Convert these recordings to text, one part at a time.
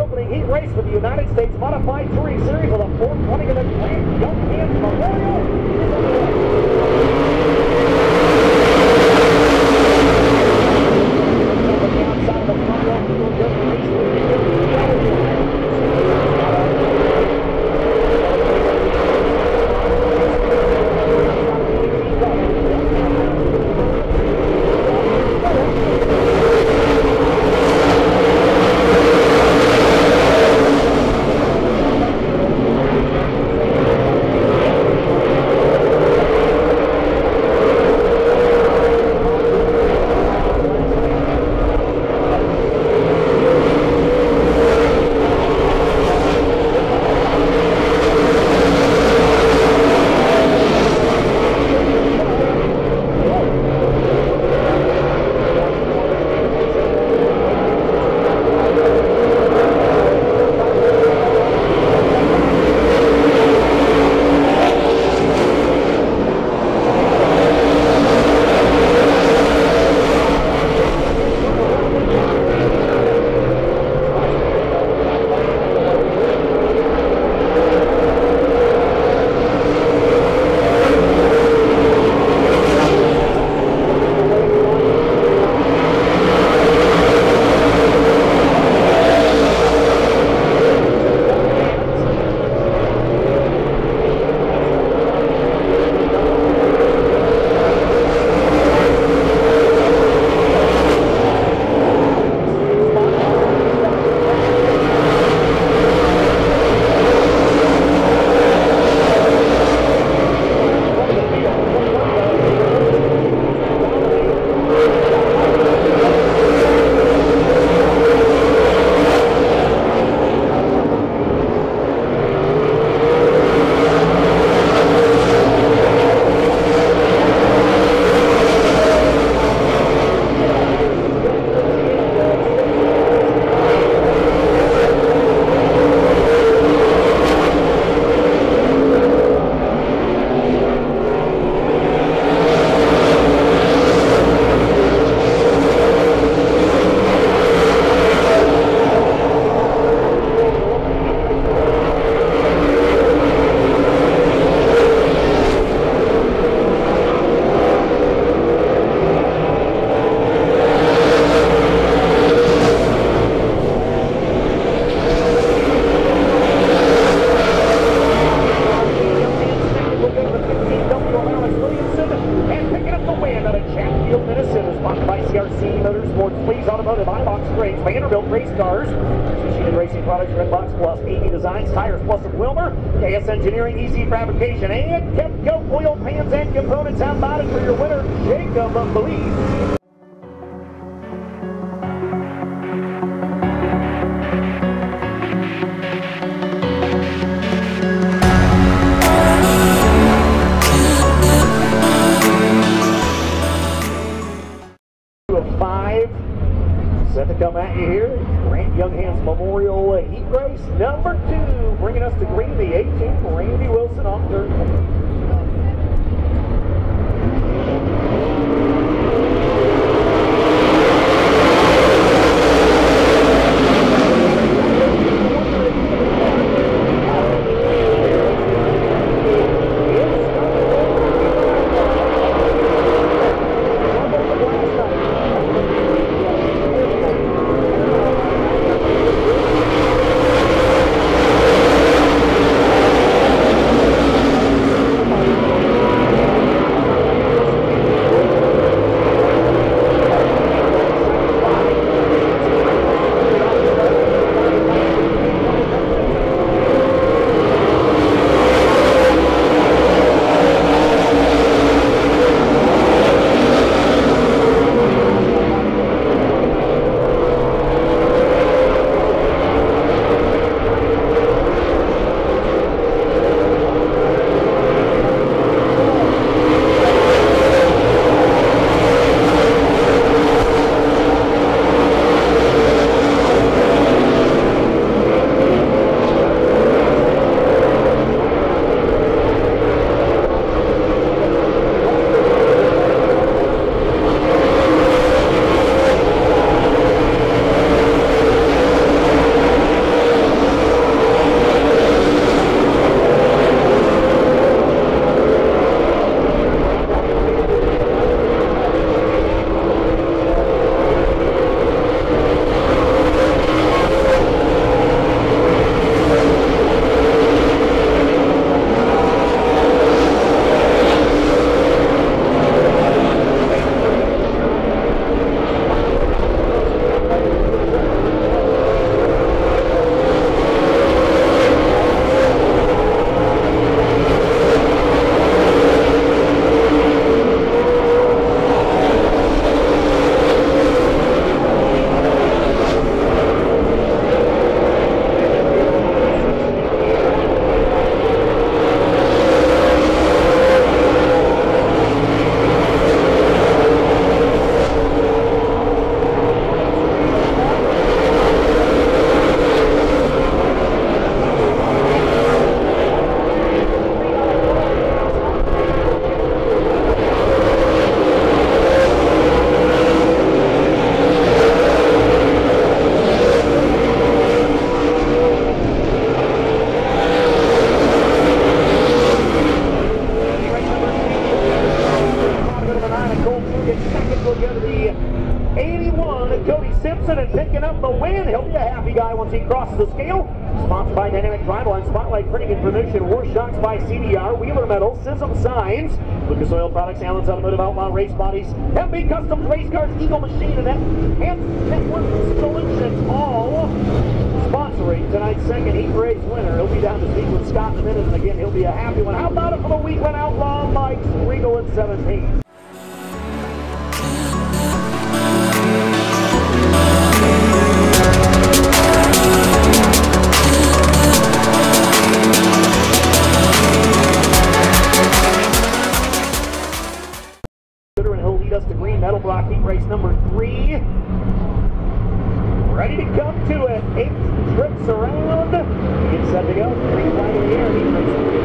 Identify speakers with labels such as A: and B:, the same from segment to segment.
A: opening heat race for the United States Modified Touring Series with a 420 in the Grant Young Hands Vanderbilt Race Cars, Machine Racing Products, Redbox Plus, AV Designs, Tires Plus of Wilmer, KS Engineering, Easy Fabrication, and Kemco Oil Pans and Components. How about it for your winner, Jacob Blees? Set to come at you here, Grant Young Hands Memorial Heat Race number 2, bringing us to green, the 18th, Randy Wilson on third. once he crosses the scale. Sponsored by Dynamic Driveline, Spotlight Printing and Promotion, War Shocks by CDR, Wheeler Metal, Sism Signs, Lucas Oil Products, Allen's Automotive Outlaw Race Bodies, FB Customs Race Cars, Eagle Machine, and Network Solutions, all sponsoring tonight's second heat race winner. He'll be down to speak with Scott in a minute, and again, he'll be a happy one. How about it for the Wheatland Outlaw Mikes, Regal at 17? Us to Green Metal Block heat race number 3. Ready to come to it. 8 trips around. Get set to go. Green flag in the air. Heat race number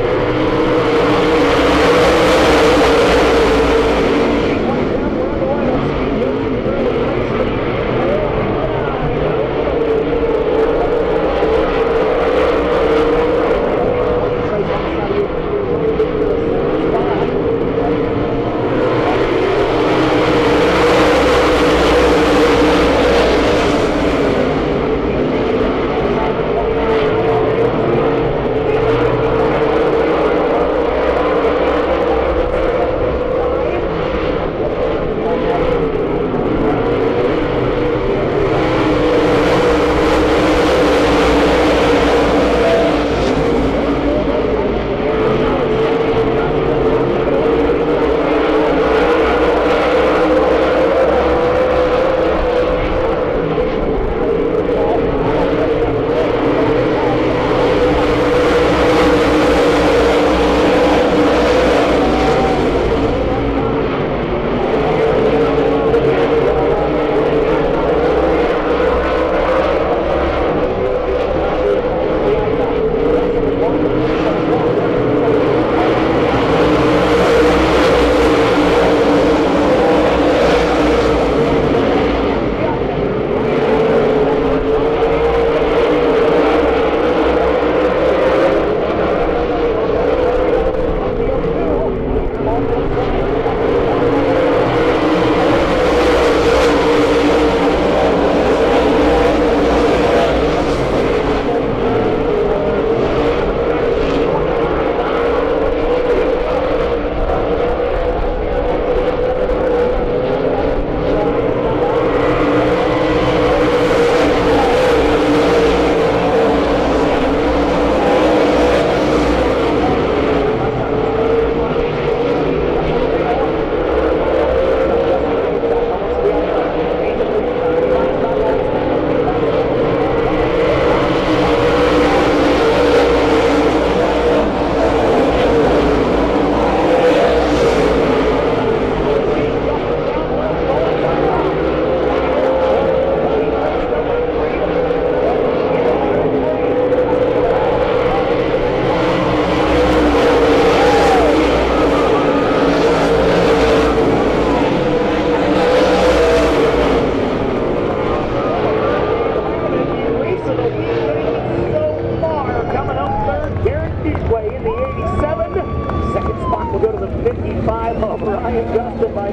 A: 55 of Ryan Justin by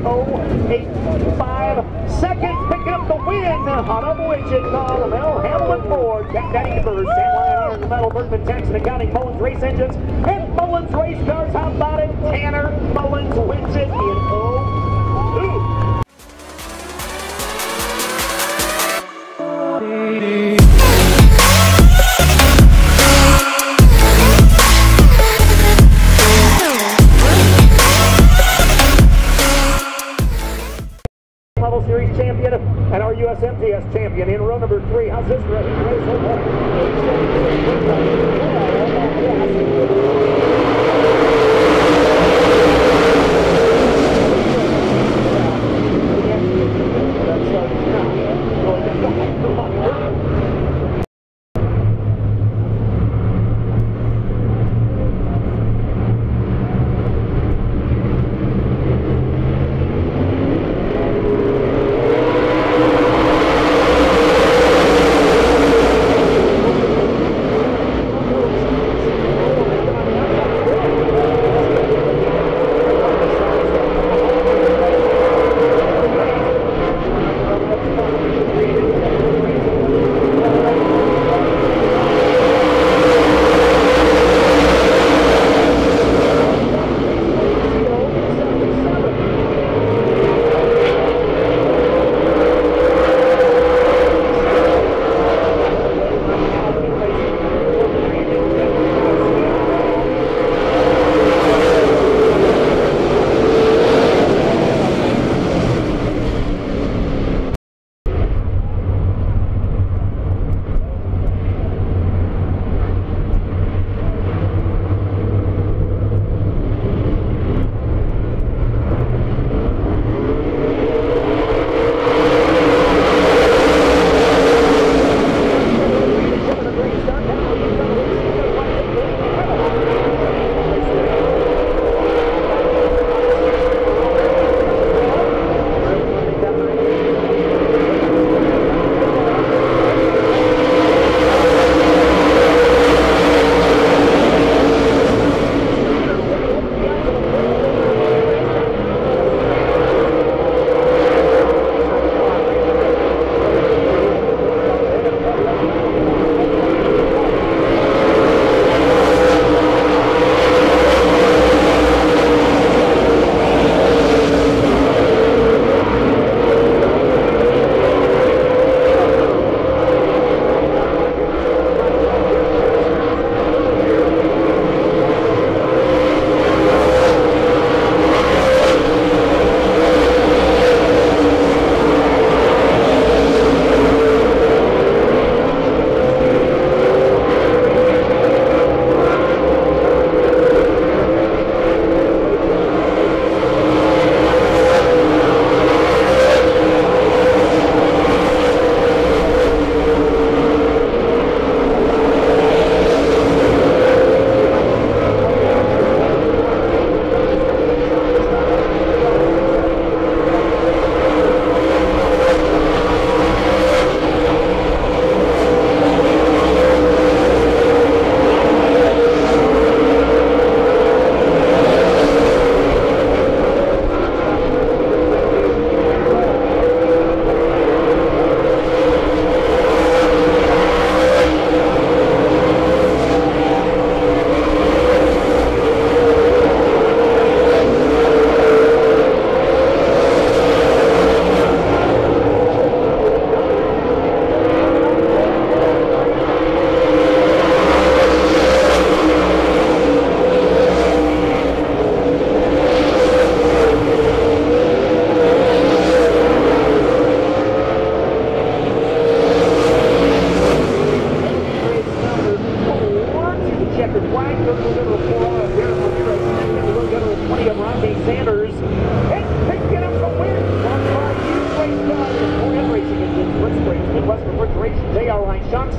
A: .085 seconds, picking up the win out of Wichita. Mel Hamlin Ford, Jack Daddy Evers, San Lion Iron Metal, Bergman Texan Accounting, Mullins Race Engines, and Mullins Race Cars. How about it? Tanner Mullins wins it in 02. Series champion and our US MTS champion in row number 3. How's this race so far?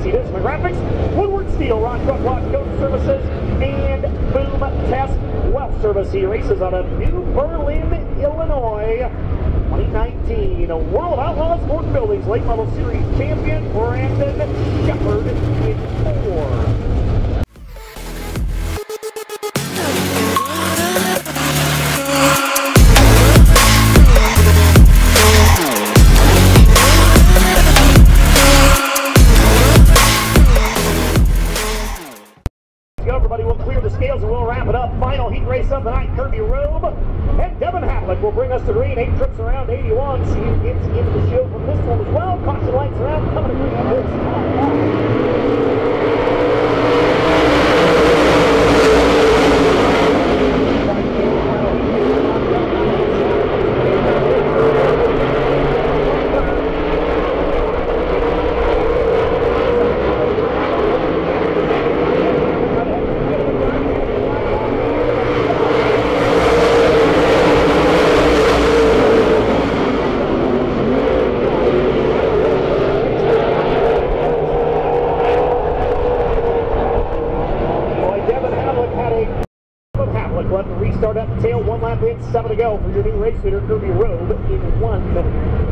A: AC Discman Graphics, Woodward Steel, Rock Truck Wash Coach Services, and Boom Test Well Service. He races out of New Berlin, Illinois. 2019 World Outlaw Sport Buildings Late Model Series champion Brandon Shepard in 4. Everybody will clear the scales and we'll wrap it up. Final heat race of the night, Kirby Robe and Devin Havlick will bring us to green. 8 trips around 81. See who gets into the show from this one as well. Caution lights around, coming to green this time. Left to restart at the tail, 1 lap in, 7 to go for your new race leader, Kirby Robe, in 1 minute.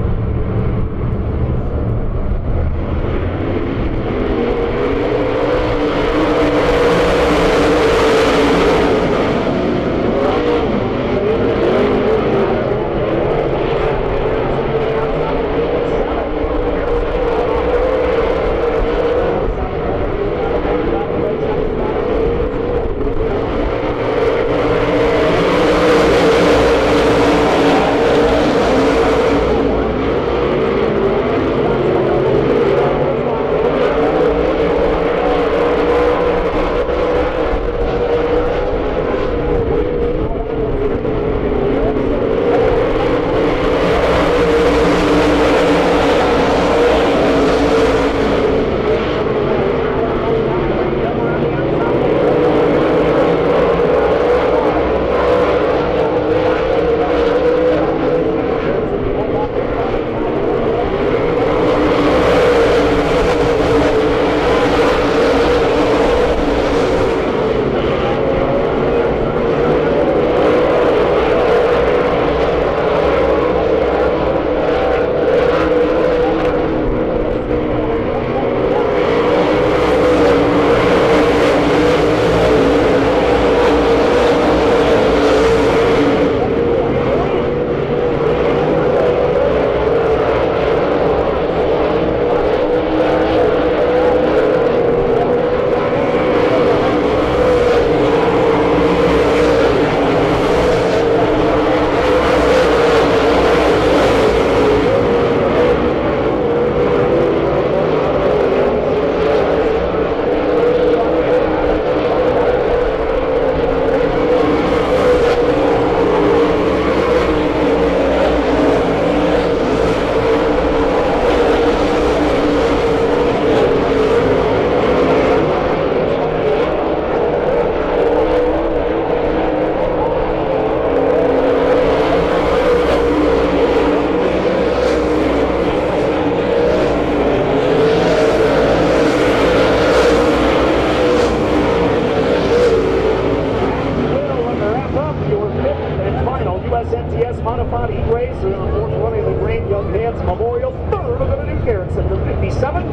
A: USNTS Modified Heat Race, unfortunately the Grand Young Dance Memorial. Third will go to New Garrison from 57.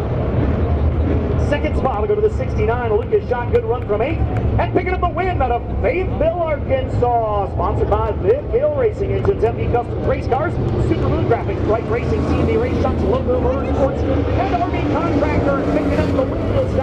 A: Second spot will go to the 69. Lucas Shot, good run from 8. And picking up the win out of Fayetteville, Arkansas. Sponsored by Viv Hill Racing Engines, MD Custom Race Cars, Super Moon Graphics, Bright Racing, CMD Race Shots, Loco Motorsports, and RV Contractor. Picking up the win is